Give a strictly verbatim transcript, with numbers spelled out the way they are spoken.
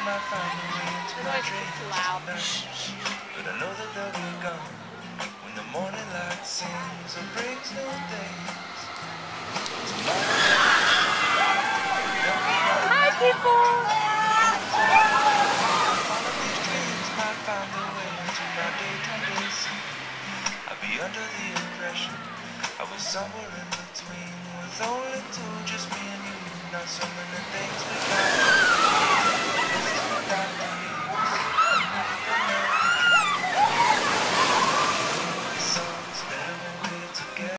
might find a way into The my noise is dreams too loud. tonight. But I know that they'll be gone when the morning light sings or brings new days. Hi, people! All of these dreams might find their way into my daytime days. I'll be under the impression I was somewhere in between, with only two, just me and you. Not so many things we